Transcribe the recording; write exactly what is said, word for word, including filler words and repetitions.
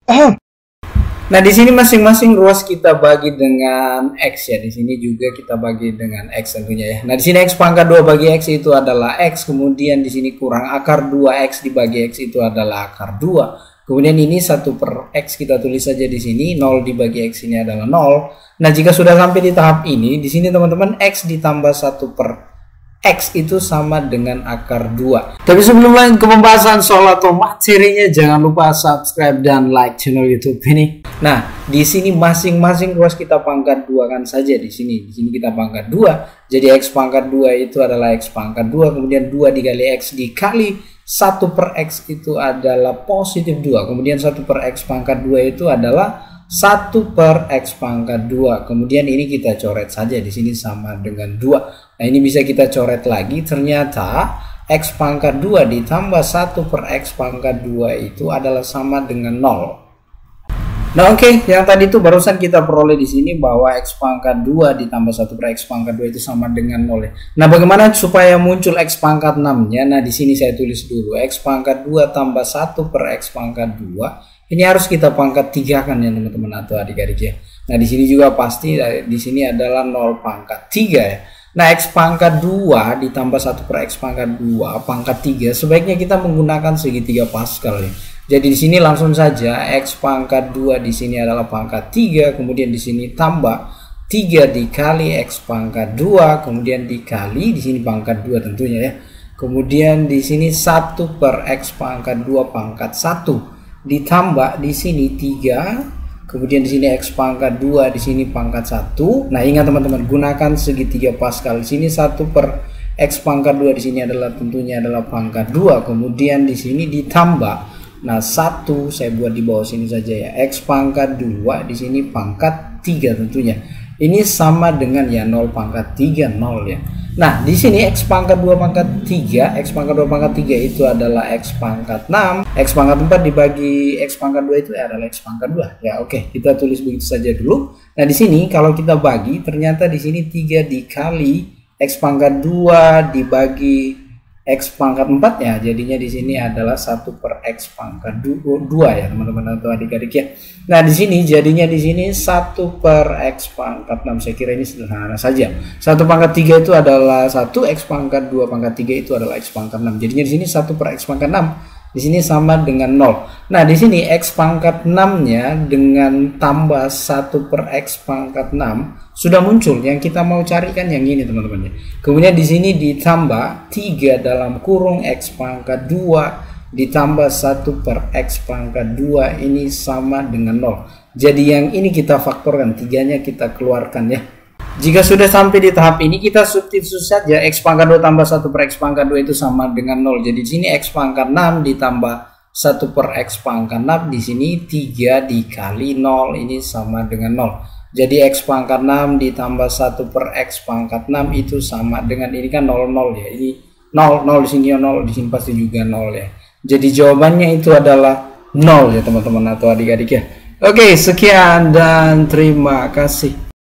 Nah, di sini masing-masing ruas kita bagi dengan X ya. Di sini juga kita bagi dengan X tentunya ya. Nah, di sini X pangkat dua bagi X itu adalah X. Kemudian di sini kurang akar dua X dibagi X itu adalah akar dua. Kemudian ini satu per X kita tulis saja di sini. nol dibagi X ini adalah nol. Nah, jika sudah sampai di tahap ini, di sini teman-teman X ditambah satu per X itu sama dengan akar dua. Tapi sebelum lanjut ke pembahasan soal atau materinya, jangan lupa subscribe dan like channel YouTube ini. Nah, di sini masing-masing ruas kita pangkat dua kan saja di sini. Di sini kita pangkat dua. Jadi X pangkat dua itu adalah X pangkat dua, kemudian dua dikali X dikali satu per X itu adalah positif dua. Kemudian satu per X pangkat dua itu adalah satu per X pangkat dua. Kemudian ini kita coret saja di sini sama dengan dua. Nah, ini bisa kita coret lagi. Ternyata X pangkat dua ditambah satu per X pangkat dua itu adalah sama dengan nol. Nah, oke, okay. Yang tadi itu barusan kita peroleh di sini bahwa X pangkat dua ditambah satu per X pangkat dua itu sama dengan nol. Nah, bagaimana supaya muncul X pangkat enam-nya? Nah, di sini saya tulis dulu X pangkat dua tambah satu per X pangkat dua. Ini harus kita pangkat tiga kan ya teman-teman atau adik-adik ya. Nah, di sini juga pasti di sini adalah nol pangkat tiga ya. Nah, X pangkat dua ditambah satu per X pangkat dua pangkat tiga, sebaiknya kita menggunakan segitiga Pascal ya. Jadi di sini langsung saja X pangkat dua di sini adalah pangkat tiga, kemudian di sini tambah tiga dikali X pangkat dua, kemudian dikali di sini pangkat dua tentunya ya. Kemudian di sini satu per X pangkat dua pangkat satu ditambah di sini tiga, kemudian di sini X pangkat dua, di sini pangkat satu. Nah, ingat teman-teman, gunakan segitiga Pascal. Di sini satu per X pangkat dua di sini adalah tentunya adalah pangkat dua, kemudian di sini ditambah. Nah, satu saya buat di bawah sini saja ya. X pangkat dua di sini pangkat tiga tentunya. Ini sama dengan ya nol pangkat tiga, nol ya. Nah, di sini X pangkat dua pangkat tiga, X pangkat dua pangkat tiga itu adalah X pangkat enam, X pangkat empat dibagi X pangkat dua itu adalah X pangkat dua. Ya, oke, okay. Kita tulis begitu saja dulu. Nah, di sini kalau kita bagi, ternyata di sini tiga dikali X pangkat dua dibagi X pangkat empat ya, jadinya di sini adalah satu per X pangkat dua ya teman-teman atau adik-adik ya. Nah, di sini jadinya di sini satu per X pangkat enam. Saya kira ini sederhana saja. satu pangkat tiga itu adalah satu, X pangkat dua pangkat tiga itu adalah X pangkat enam. Jadinya di sini satu per X pangkat enam. Di sini sama dengan nol. Nah, di sini X pangkat enam-nya dengan tambah satu per X pangkat enam sudah muncul. Yang kita mau carikan yang ini teman-teman. Kemudian di sini ditambah tiga dalam kurung X pangkat dua ditambah satu per X pangkat dua ini sama dengan nol. Jadi yang ini kita faktorkan, tiganya kita keluarkan ya. Jika sudah sampai di tahap ini, kita substitusi saja X pangkat dua tambah satu per X pangkat dua itu sama dengan nol. Jadi di sini X pangkat enam ditambah satu per X pangkat enam, di sini tiga dikali nol ini sama dengan nol. Jadi X pangkat enam ditambah satu per X pangkat enam itu sama dengan ini kan nol nol ya. Ini nol nol di sini nol, di sini pasti juga nol ya. Jadi jawabannya itu adalah nol ya teman-teman atau adik-adik ya. Oke, sekian dan terima kasih.